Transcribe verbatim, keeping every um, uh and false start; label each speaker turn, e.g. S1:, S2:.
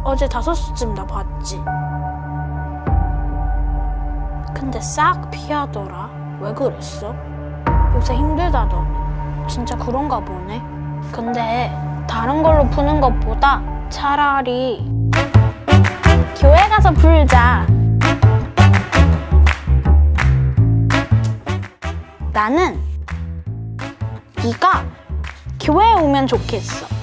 S1: 어제 다섯 시쯤 나 봤지. 근데 싹 피하더라. 왜 그랬어? 요새 힘들다더니. 진짜 그런가 보네. 근데 다른 걸로 푸는 것보다 차라리 교회 가서 풀자. 나는 네가 교회에 오면 좋겠어.